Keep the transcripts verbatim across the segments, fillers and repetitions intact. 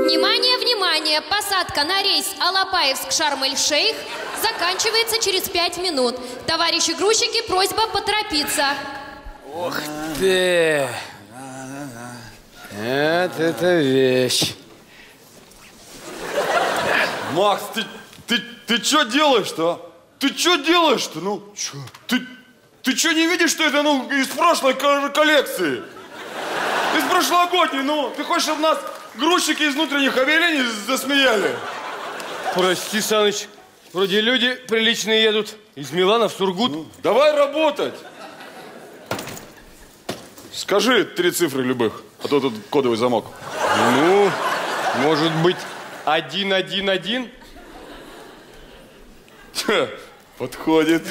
Внимание, внимание! Посадка на рейс Алапаевск-Шарм-эль-Шейх заканчивается через пять минут. Товарищи грузчики, просьба поторопиться. Ух ты! Вот это вещь. Макс, ты, ты, ты что делаешь-то, а? Ты что делаешь-то? Ну, чё? Ты, ты что не видишь, что это, ну, из прошлой коллекции? Из прошлогодней, ну. Ты хочешь, чтобы нас грузчики из внутренних авиалиний засмеяли? Прости, Саныч, вроде люди приличные едут. Из Милана в Сургут. Ну, давай работать. Скажи три цифры любых, а то тут кодовый замок. Ну, может быть, один, один, один? Подходит.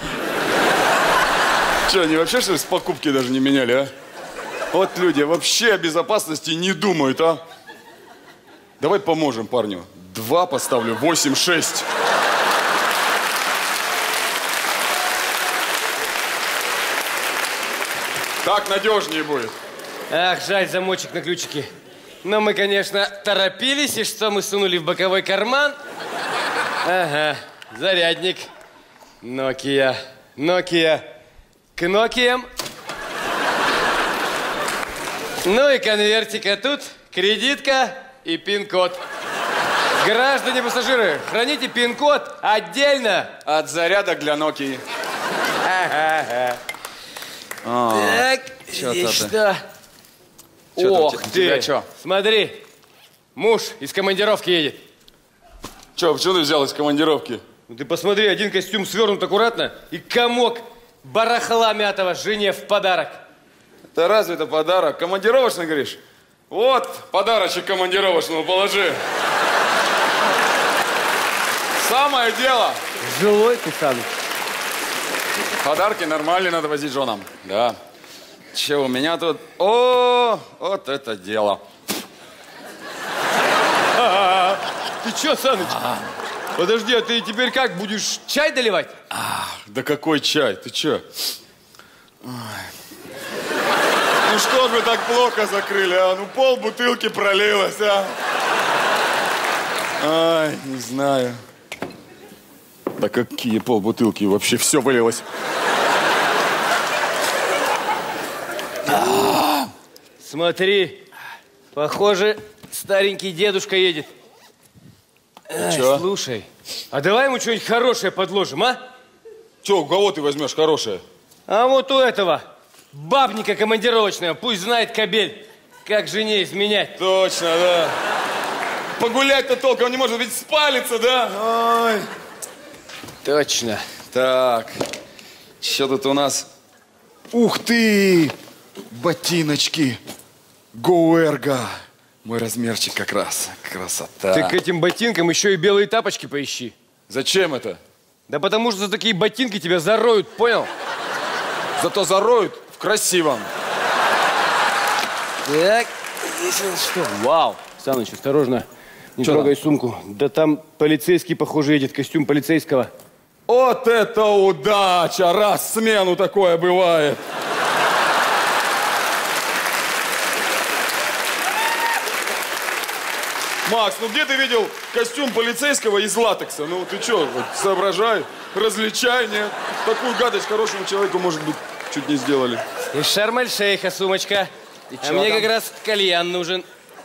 Че, они вообще, что ли, с покупки даже не меняли, а? Вот люди вообще о безопасности не думают, а? Давай поможем парню. Два поставлю, восемь, шесть. Так надежнее будет. Ах, жаль, замочек на ключике. Но мы, конечно, торопились, и что мы сунули в боковой карман? Ага, зарядник. Nokia. Nokia. К Nokia'м. Ну и конвертика тут, кредитка и пин-код. Граждане пассажиры, храните пин-код отдельно от зарядок для Nokia. Ага. А, так, чё здесь ты? что? Чё Ох там, ты, тебя чё? Смотри, муж из командировки едет. Че, почему ты взял из командировки? Ну ты посмотри, один костюм свернут аккуратно и комок барахла мятого жене в подарок. Да разве это подарок? Командировочный, говоришь? Вот, подарочек командировочному положи. Самое дело. Жилой ты, Саныч. Подарки нормальные надо возить женам. Да. Че у меня тут? О, вот это дело. А-а-а. Ты че, Саныч? А-а-а. Подожди, а ты теперь как, будешь чай доливать? А, да какой чай? Ты че? Ой. Ну что ж вы так плохо закрыли, а? Ну пол бутылки пролилось, а? Ай, не знаю. Да какие полбутылки? Вообще все вылилось. Смотри, похоже, старенький дедушка едет. Ай, Чё? Слушай, а давай ему что-нибудь хорошее подложим, а? Че, у кого ты возьмешь хорошее? А вот у этого бабника командировочного, пусть знает кобель, как жене изменять. Точно, да. Погулять-то толком не может, ведь спалится, да? Ой. Точно. Так, что тут у нас? Ух ты! Ботиночки. Гоуэрго. Мой размерчик как раз. Красота. Ты к этим ботинкам еще и белые тапочки поищи. Зачем это? Да потому что за такие ботинки тебя зароют, понял? Зато зароют в красивом. Так, здесь что? Вау. Саныч, осторожно. Не Чё трогай там? сумку. Да там полицейский, похоже, едет. Костюм полицейского. Вот это удача! Раз в смену такое бывает. Макс, ну где ты видел костюм полицейского из латекса? Ну ты что, вот, соображай, различай, нет? Такую гадость хорошему человеку, может быть, чуть не сделали. Из Шарм-эль-Шейха сумочка. И а чё мне там? как раз кальян нужен.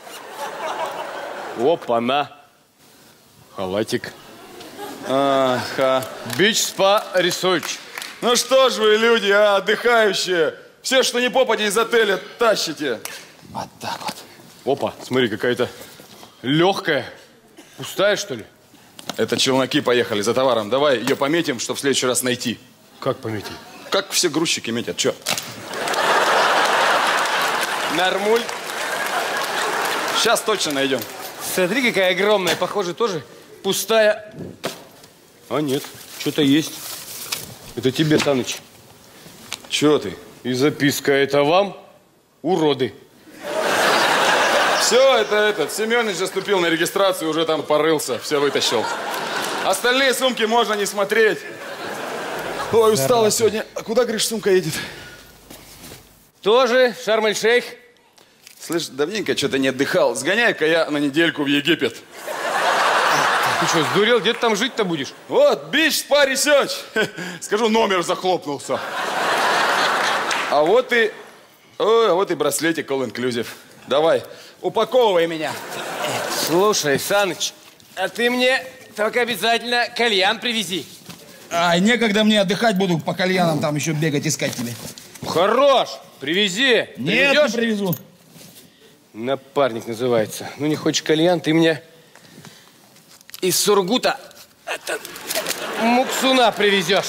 Опа-на. Халатик. Ага. Бич спа ресерч. Ну что ж вы, люди, а, отдыхающие, все, что не попади из отеля, тащите. Вот так вот. Опа, смотри, какая-то легкая. Пустая, что ли? Это челноки поехали за товаром. Давай ее пометим, чтобы в следующий раз найти. Как пометить? Как все грузчики метят, что? Нормуль. Сейчас точно найдем. Смотри, какая огромная. Похоже, тоже пустая. А нет, что-то есть. Это тебе, Саныч. Чего ты? И записка. Это вам, уроды. Все, это этот, Семенович заступил на регистрацию, уже там порылся, все вытащил. Остальные сумки можно не смотреть. Ой, устала сегодня. А куда, говоришь, сумка едет? Тоже Шарм-эль-Шейх. Слышь, давненько что-то не отдыхал. Сгоняй-ка я на недельку в Египет. Ты что, сдурел? Где ты там жить-то будешь? Вот, бич, спа, ресерч. Скажу, номер захлопнулся. А вот и... Ой, а вот и браслетик All Inclusive. Давай, упаковывай меня. Слушай, Саныч, а ты мне только обязательно кальян привези. Ай, некогда мне отдыхать, буду по кальянам там еще бегать, искать тебе. Хорош, привези. Нет, Привезешь? не привезу. Напарник называется. Ну, не хочешь кальян, ты мне из Сургута это, муксуна привезешь.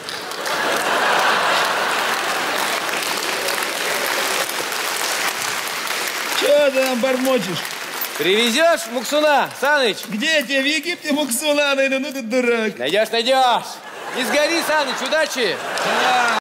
Че ты там бормочешь? Привезешь муксуна, Саныч? Где тебе в Египте муксуна найду? Ну ты дурак. Найдешь, найдешь. Не сгори, Саныч, удачи. Да.